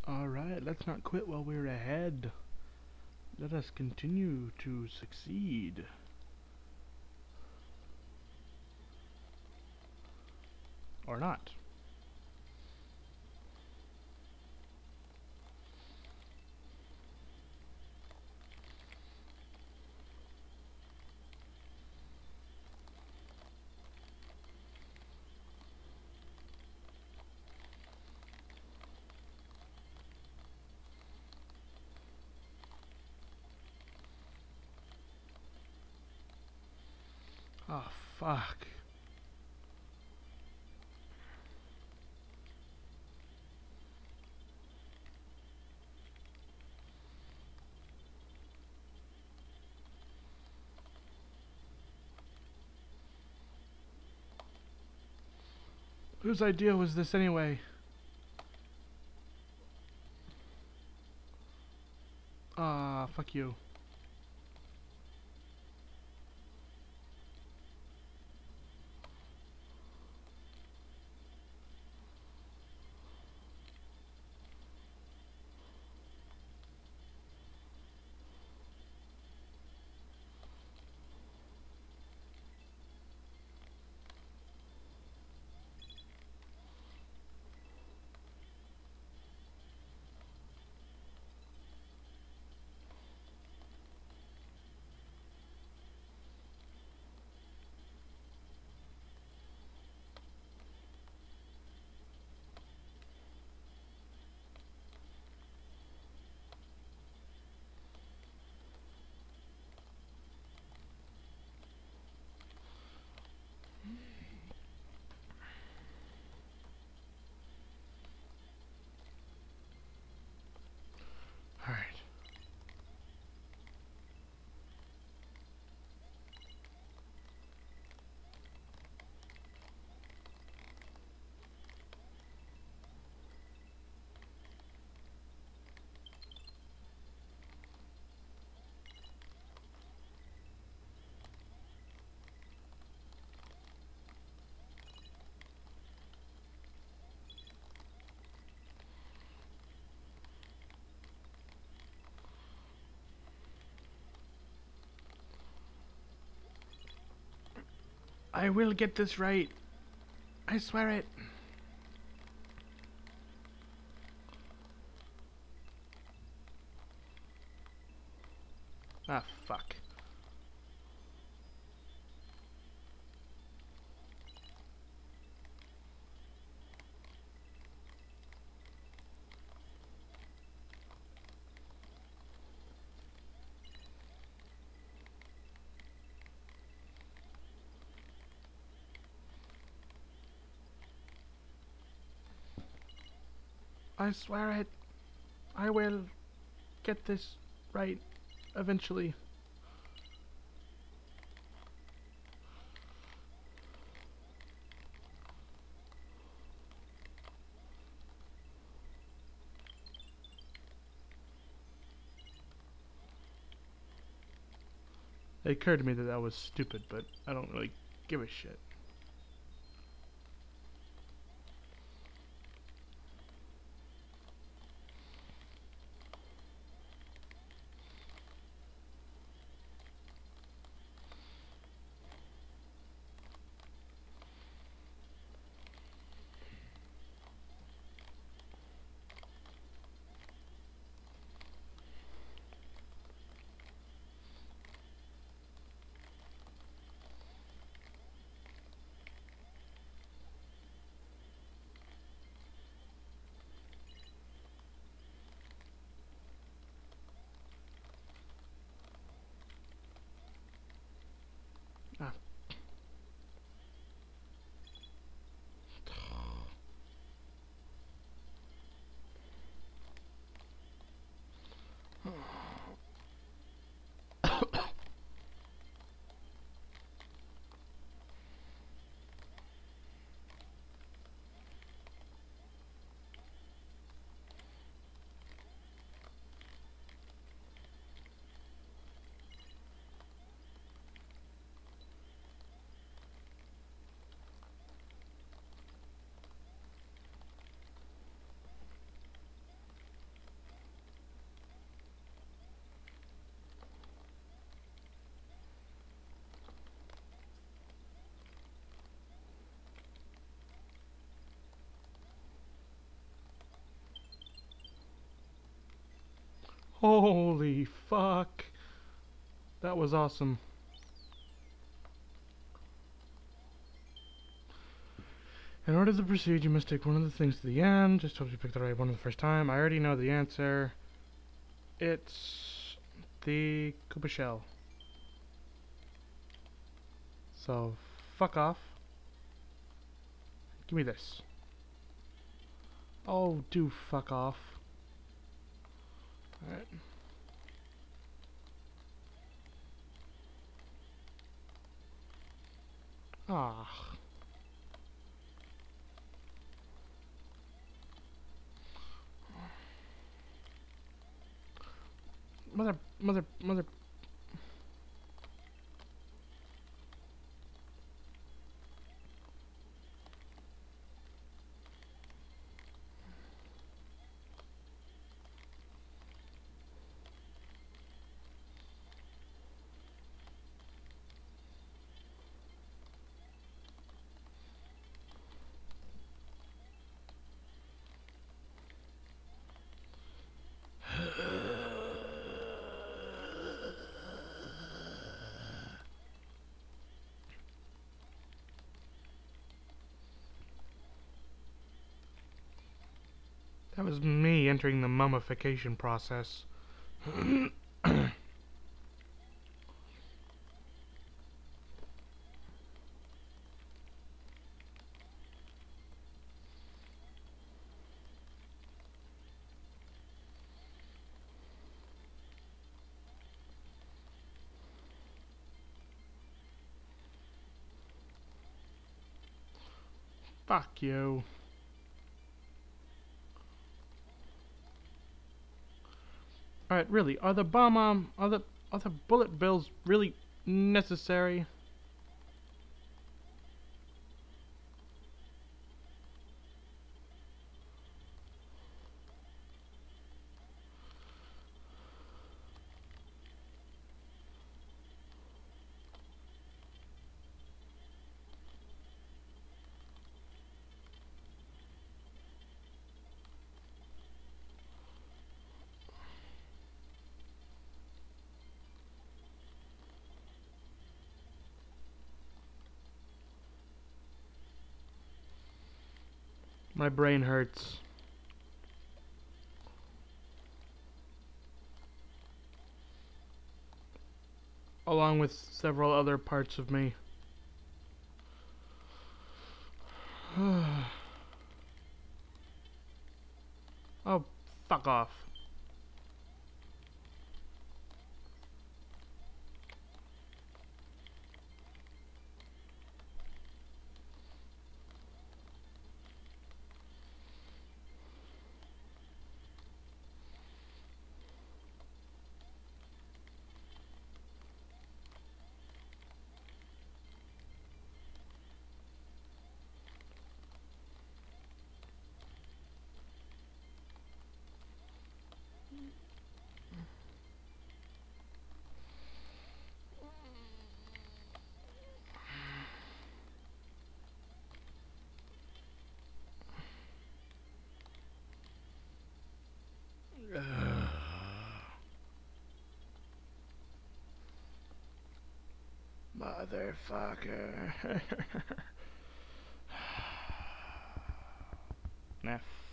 Alright, let's not quit while we're ahead. Let us continue to succeed. Or not. Oh, fuck. Whose idea was this anyway? Ah, fuck you. Alright. I will get this right. I swear it. Ah, fuck. I swear it. I will get this right eventually. It occurred to me that that was stupid, but I don't really give a shit. Holy fuck. That was awesome. In order to proceed, you must take one of the things to the end. Just hope you pick the right one the first time. I already know the answer. It's the Koopa shell. So, fuck off. Give me this. Oh, do fuck off. Alright. Ah. Mother. That was me entering the mummification process. Fuck you. Alright, really, are the bullet bills really necessary? My brain hurts. Along with several other parts of me. Oh, fuck off. Motherfucker. Nah,